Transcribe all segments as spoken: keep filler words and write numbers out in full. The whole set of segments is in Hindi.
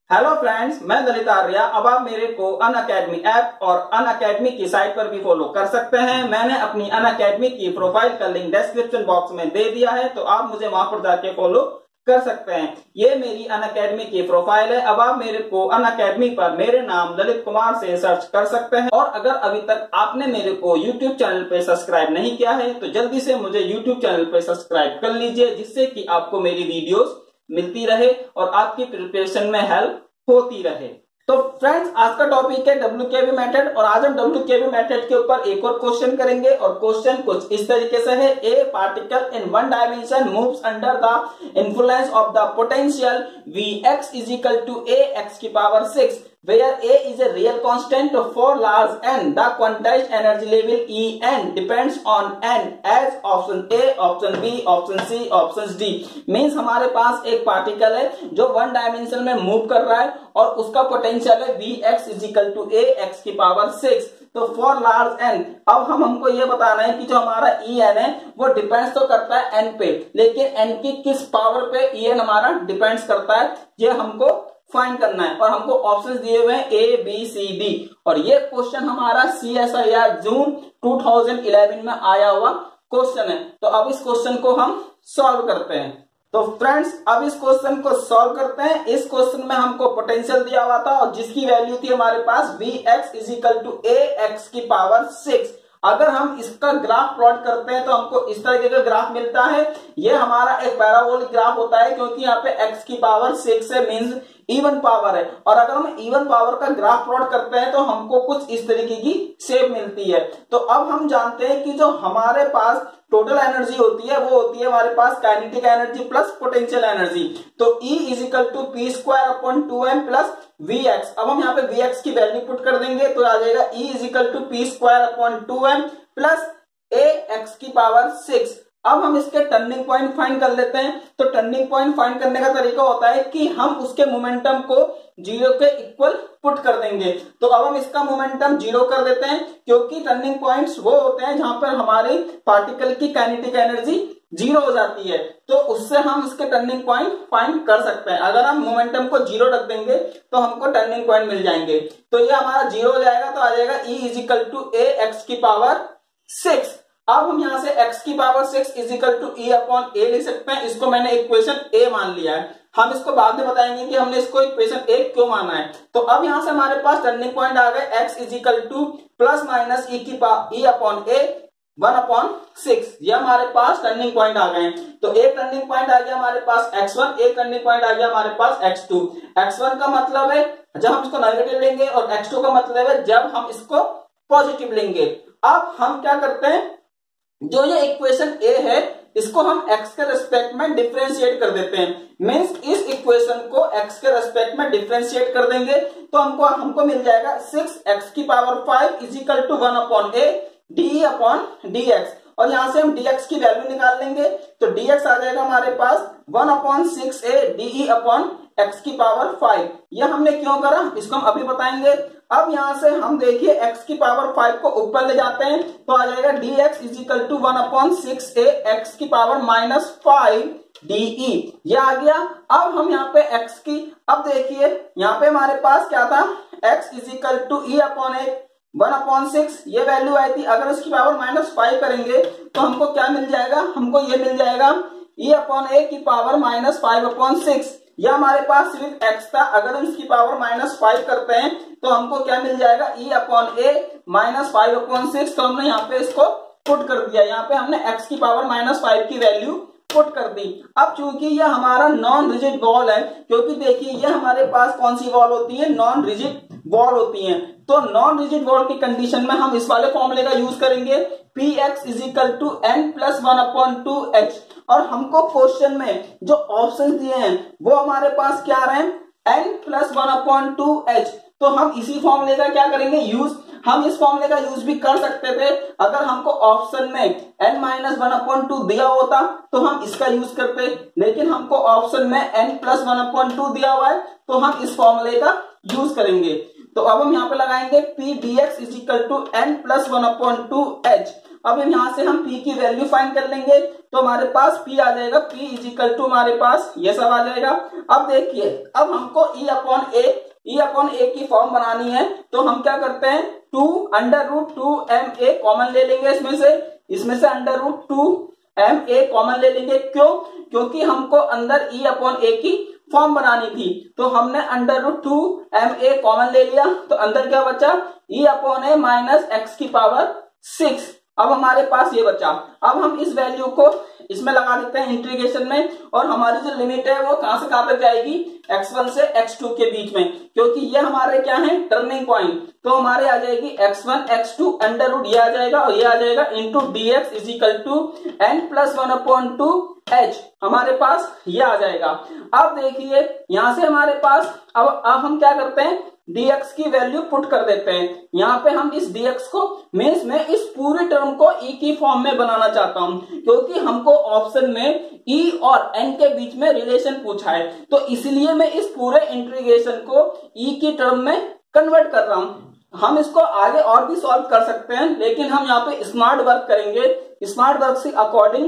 हेलो फ्रेंड्स, मैं दलित आर्या। अब आप मेरे को अनअकैडमी ऐप और अनअकैडमी की साइट पर भी फॉलो कर सकते हैं। मैंने अपनी अनअकैडमी की प्रोफाइल का लिंक डिस्क्रिप्शन बॉक्स में दे दिया है, तो आप मुझे वहां पर जाके फॉलो कर सकते हैं। ये मेरी अनअकैडमी की प्रोफाइल है। अब आप मेरे को अनअकैडमी पर मेरे नाम ललित कुमार से सर्च कर सकते हैं। और अगर अभी तक आपने मेरे को यूट्यूब चैनल पे सब्सक्राइब नहीं किया है तो जल्दी से मुझे यूट्यूब चैनल पे सब्सक्राइब कर लीजिए, जिससे कि आपको मेरी वीडियोस मिलती रहे और आपकी प्रिपरेशन में हेल्प होती रहे। तो फ्रेंड्स, आज का टॉपिक है डब्ल्यू के वी मेथड और आज हम डब्ल्यू के वी मेथड के ऊपर एक और क्वेश्चन करेंगे। और क्वेश्चन कुछ इस तरीके से है, a particle in one dimension moves under the influence of the potential V x is equal to A x की power six where A is a real constant for large n. The quantized energy level E n depends on n as option A, option B, option C, option D. Means हमारे पास एक पार्टिकल है जो वन डायमेंशन में मूव कर रहा है और उसका पोटेंशियल है V x is equal to A x की पावर सिक्स। तो फॉर लार्ज एन, अब हम हमको ये बताना है कि जो हमारा ई एन है वो डिपेंड्स तो करता है एन पे, लेकिन एन की किस पावर पे ई एन हमारा डिपेंड्स करता है ये हमको फाइंड करना है। और हमको ऑप्शंस दिए हुए हैं ए बी सी डी। और ये क्वेश्चन हमारा C S I R June two thousand eleven में आया हुआ क्वेश्चन है। तो अब इस क्वेश्चन को हम सॉल्व करते हैं। तो फ्रेंड्स, अब इस क्वेश्चन को सॉल्व करते हैं। इस क्वेश्चन में हमको पोटेंशियल दिया हुआ था और जिसकी वैल्यू थी हमारे पास V x is equal to A x की पावर सिक्स। अगर हम इसका ग्राफ प्लॉट करते हैं तो हमको इस तरीके का ग्राफ मिलता है। ये हमारा एक पैराबोलिक ग्राफ होता है क्योंकि यहाँ पे x की पावर सिक्स है, मींस इवन पावर है। और अगर हम इवन पावर का ग्राफ प्लॉट करते हैं तो हमको कुछ इस तरीके की शेप मिलती है। तो अब हम जानते हैं कि जो हमारे पास टोटल एनर्जी होती है वो होती है हमारे पास kinetic energy plus potential energy. तो E is equal to P square upon two M plus V x. अब हम यहाँ पे वी एक्स की वैल्यू पुट कर देंगे तो आ जाएगा E is equal to P square upon two M plus A x की पावर सिक्स। अब हम इसके टर्निंग पॉइंट फाइंड कर लेते हैं। तो टर्निंग पॉइंट फाइंड करने का तरीका होता है कि हम उसके मोमेंटम को जीरो के इक्वल पुट कर देंगे। तो अब हम इसका मोमेंटम जीरो कर देते हैं क्योंकि टर्निंग पॉइंट्स वो होते हैं जहां पर हमारे पार्टिकल की काइनेटिक एनर्जी जीरो हो जाती है। तो उससे हम इसके टर्निंग पॉइंट फाइंड कर सकते हैं। अगर हम मोमेंटम को जीरो रख देंगे तो हमको टर्निंग पॉइंट मिल जाएंगे। तो ये हमारा जीरो हो जाएगा, तो आ जाएगा E is equal to A x की पावर सिक्स। अब हम यहां से x की power six is equal to E upon A लिख सकते हैं। इसको मैंने इक्वेशन ए मान लिया है। हम इसको बाद में बताएंगे कि हमने इसको इक्वेशन ए क्यों माना है। तो अब यहां से हमारे पास टर्निंग पॉइंट आ गए x is equal to plus minus E की E upon A one upon six. ये हमारे पास टर्निंग पॉइंट आ गए। तो एक टर्निंग पॉइंट आ गया हमारे पास एक्स वन, एक टर्निंग पॉइंट आ गया हमारे पास एक्स टू। एक्स वन का मतलब है जब हम इसको नेगेटिव लेंगे और एक्स टू का मतलब है जब हम इसको पॉजिटिव लेंगे। अब हम क्या करते हैं, जो ये इक्वेशन ए है इसको हम x के रेस्पेक्ट में डिफरेंशिएट कर देते हैं। मींस इस इक्वेशन को x के रेस्पेक्ट में डिफरेंशिएट कर देंगे तो हमको हमको मिल जाएगा सिक्स एक्स की power five is equal to one upon A D upon D x. और यहां से हम dx की वैल्यू निकाल लेंगे तो dx आ जाएगा हमारे पास one upon six A D upon x की पावर फाइव। यह हमने क्यों करा इसको हम अभी बताएंगे। अब यहां से हम देखिए x की पावर फाइव को ऊपर ले जाते हैं तो आ जाएगा dx is equal to one upon six A x की पावर माइनस फाइव डीई। ये आ गया। अब हम यहाँ पे x की, अब देखिए यहाँ पे हमारे पास क्या था, x is equal to E upon A one upon six, ये वैल्यू आई थी। अगर इसकी पावर माइनस फाइव करेंगे तो हमको क्या मिल जाएगा, हमको ये मिल जाएगा ई अपॉन ए की power minus five upon six. यह हमारे पास सिर्फ x था। अगर हम इसकी पावर माइनस फाइव करते हैं तो हमको क्या मिल जाएगा, ई अपॉन ए माइनस फाइव अपॉन सिक्स। तो हमने यहाँ पे इसको पुट कर दिया। यहाँ पे हमने x की पावर माइनस फाइव की वैल्यू पुट कर दी। अब चूंकि यह हमारा नॉन रिजिड बॉल है, क्योंकि देखिए ये हमारे पास कौन सी बॉल होती है, नॉन रिजिड बॉल होती है। तो नॉन रिजिड बॉल की कंडीशन में हम इस वाले फॉर्मूले का यूज करेंगे, P x is equal to n plus one upon two h. और हमको क्वेश्चन में जो ऑप्शन दिए हैं वो हमारे पास क्या आ रहे हैं, n plus one upon two h. तो हम इसी फॉर्मूले का क्या करेंगे यूज। हम इस फॉर्मूले का यूज भी कर सकते थे अगर हमको ऑप्शन में n minus one upon two दिया होता तो हम इसका यूज करते, लेकिन हमको ऑप्शन में n plus one upon two दिया हुआ है तो हम इस फॉर्मूले का यूज करेंगे। तो अब हम यहाँ पे लगाएंगे P D x is equal to n plus one upon two h. अब हम यहाँ से हम p की वैल्यू फाइंड कर लेंगे, तो हमारे पास p आ जाएगा, p इज इक्वल टू हमारे पास ये सब आ जाएगा। अब देखिए, अब हमको e upon A e upon A की फॉर्म बनानी है, तो हम क्या करते हैं, two under root two M A common ले लेंगे इसमें से, इसमें से under root two M A common ले लेंगे। क्यों? क्योंकि हमको अंदर e अपॉन ए की फॉर्म बनानी थी, तो हमने under root two M A common ले लिया, तो अंदर क्या बचा, e अपॉन ए माइनस एक्स की पावर सिक्स। अब हमारे पास ये बचा। अब हम इस वैल्यू को इसमें लगा देते हैं इंटीग्रेशन में, और हमारी जो लिमिट है वो कहां से कहां तक जाएगी, एक्स वन से एक्स टू के बीच में, क्योंकि ये हमारे क्या है, टर्निंग पॉइंट। तो हमारे आ जाएगी x one x two under root ये आ जाएगा, और ये आ जाएगा into d x is equal to n plus one upon two h, हमारे पास ये आ जाएगा। अब देखिए यहां से हमारे पास अब अब हम क्या करते हैं, dx की वैल्यू पुट कर देते हैं। यहाँ पे हम इस dx को मीन्स में इस पूरे टर्म को e की फॉर्म में बनाना चाहता हूं, क्योंकि हमको ऑप्शन में e और n के बीच में रिलेशन पूछा है, तो इसलिए मैं इस पूरे इंटीग्रेशन को e की टर्म में कन्वर्ट कर रहा हूं। हम इसको आगे और भी सॉल्व कर सकते हैं, लेकिन हम यहाँ पे स्मार्ट वर्क करेंगे। स्मार्ट वर्क से अकॉर्डिंग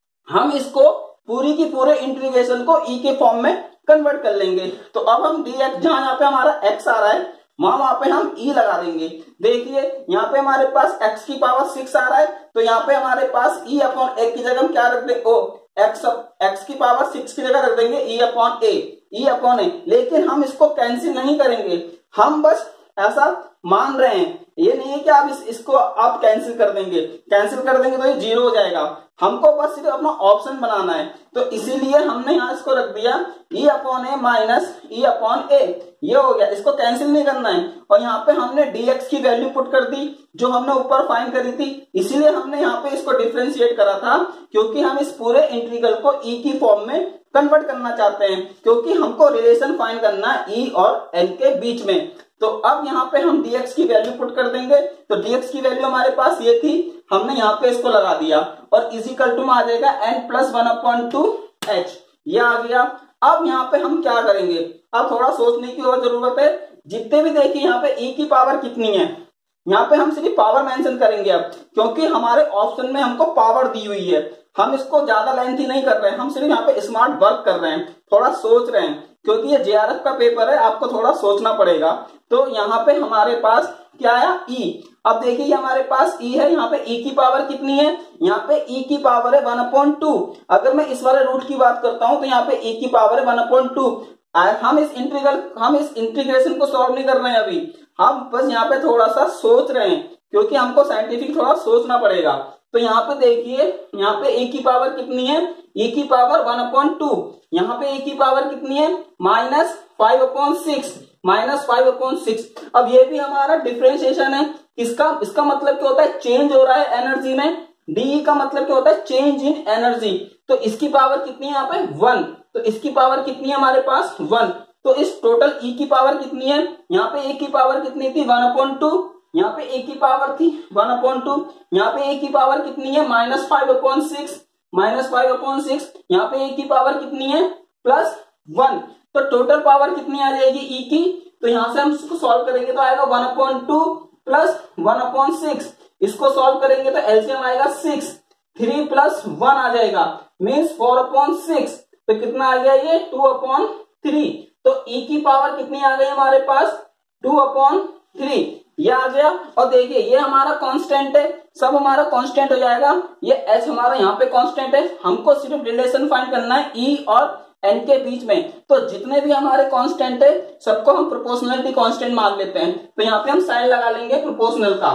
हम इसको पूरी की पूरे इंटीग्रेशन को e के फॉर्म में कन्वर्ट कर लेंगे। तो अब हम dx, जहां यहाँ पे हमारा x आ रहा है वहां वहां पे हम e लगा देंगे। देखिए यहाँ पे हमारे पास x की पावर सिक्स आ रहा है, तो यहाँ पे हमारे पास e अपॉन ए की जगह हम क्या रख देंगे, ओ x x की पावर सिक्स की जगह रख देंगे e upon A, e upon a. लेकिन हम इसको कैंसिल नहीं करेंगे, हम बस ऐसा मान रहे हैं, ये नहीं है कि आप इस, इसको आप कैंसिल कर देंगे। कैंसिल कर देंगे तो ये जीरो हो जाएगा। हमको बस सिर्फ अपना ऑप्शन बनाना है, तो इसीलिए हमने यहाँ इसको रख दिया e upon A minus e upon a, ये हो गया। इसको कैंसिल नहीं करना है, और यहाँ पे हमने dx की वैल्यू पुट कर दी जो हमने ऊपर फाइंड करी थी, इसीलिए हमने यहाँ पे इसको डिफ्रेंशिएट करा था, क्योंकि हम इस पूरे इंटीग्रल को e की फॉर्म में कन्वर्ट करना चाहते हैं, क्योंकि हमको रिलेशन फाइंड करना है e और n के बीच में। तो अब यहाँ पे हम dx की वैल्यू पुट कर देंगे, तो dx की वैल्यू हमारे पास ये थी, हमने यहाँ पे इसको लगा दिया, और इजिकल टू में आ जाएगा n plus one upon two h, ये आ गया। अब यहाँ पे हम क्या करेंगे, अब थोड़ा सोचने की और जरूरत है। जितने भी देखिए यहाँ पे e की पावर कितनी है, यहाँ पे हम सिर्फ पावर मेंशन करेंगे अब, क्योंकि हमारे ऑप्शन में हमको पावर दी हुई है। हम इसको ज्यादा लेंथी नहीं कर रहे हैं, हम सिर्फ यहाँ पे स्मार्ट वर्क कर रहे हैं, थोड़ा सोच रहे हैं, क्योंकि ये जेआरएफ का पेपर है, आपको थोड़ा सोचना पड़ेगा। तो यहाँ पे हमारे पास क्या आया, e। अब देखिए हमारे पास e है, यहाँ पे e की पावर कितनी है, यहाँ पे e की पावर है वन अपॉन टू। अगर मैं इस वाले रूट की बात करता हूं तो यहाँ पे e की पावर है वन अपॉन टू। हम इस इंटीग्रल हम इस इंटीग्रेशन को सॉल्व नहीं कर रहे हैं अभी, हम बस यहाँ पे थोड़ा सा सोच रहे हैं, क्योंकि हमको साइंटिफिक थोड़ा सोचना पड़ेगा। तो यहाँ पे देखिए, यहाँ पे e की पावर कितनी है, e की पावर वन अपॉन टू, यहाँ पे e की पावर कितनी है, minus five upon six, minus five upon six. अब ये भी हमारा डिफरेंशिएशन है, इसका इसका मतलब क्या होता है, चेंज हो रहा है एनर्जी में। डी का मतलब क्या होता है, चेंज इन एनर्जी। तो इसकी पावर कितनी है यहाँ पे, वन, तो इसकी पावर कितनी है हमारे पास, वन। तो इस टोटल e की पावर कितनी है, यहाँ पे e की पावर कितनी थी, वन अपॉन टू, यहाँ पे e की पावर थी वन अपॉन टू, यहाँ पे e की पावर कितनी है, minus five upon six, minus five upon six, यहाँ पे e की पावर कितनी है, प्लस वन। तो टोटल पावर कितनी आ जाएगी e की, तो यहां से हम इसको सॉल्व करेंगे तो आएगा one upon two plus one upon six. इसको सॉल्व करेंगे तो एलसीएम आएगा सिक्स, थ्री प्लस वन आ जाएगा, मीन्स फोर अपॉन सिक्स। तो कितना आ गया ये, टू अपॉन थ्री। तो e की पावर कितनी आ गई हमारे पास, टू अपॉन थ्री, ये आ गया। और देखिए ये हमारा कांस्टेंट है, सब हमारा कांस्टेंट हो जाएगा। ये h हमारा यहाँ पे कांस्टेंट है, हमको सिर्फ रिलेशन फाइंड करना है e और n के बीच में। तो जितने भी हमारे कांस्टेंट है सबको हम प्रोपोर्शनलिटी कांस्टेंट मान लेते हैं, तो यहाँ पे हम साइन लगा लेंगे प्रोपोर्शनल का।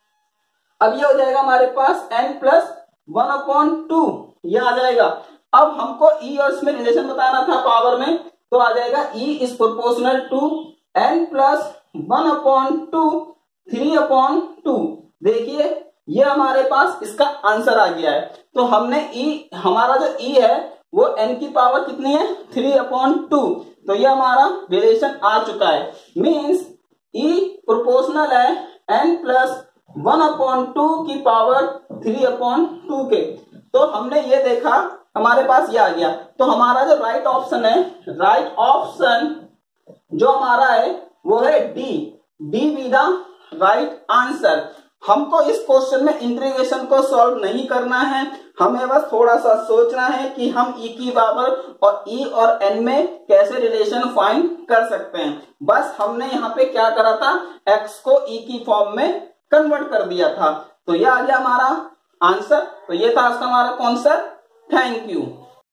अब ये हो जाएगा हमारे पास n plus one upon two, ये आ जाएगा। अब हमको e और इसमें रिलेशन बताना था पावर में, तो आ जाएगा e is proportional to n plus one upon two, three upon two. देखिए ये हमारे पास इसका आंसर आ गया है। तो हमने e, हमारा जो e है वो n की पावर कितनी है, थ्री अपॉन टू। तो ये हमारा रिलेशन आ चुका है, मीन्स e प्रोपोर्शनल है n plus one upon two की पावर थ्री अपॉन टू के। तो हमने ये देखा, हमारे पास ये आ गया। तो हमारा जो राइट ऑप्शन है, राइट ऑप्शन जो हमारा है वो है D, D be the right answer. हमको इस क्वेश्चन में इंटीग्रेशन को सॉल्व नहीं करना है, हमें बस थोड़ा सा सोचना है कि हम ई की पावर और ई और एन में कैसे रिलेशन फाइंड कर सकते हैं। बस हमने यहाँ पे क्या करा था, एक्स को ई की फॉर्म में कन्वर्ट कर दिया था। तो ये आ गया हमारा आंसर। तो ये था आज का हमारा कॉन्सेप्ट। Thank you.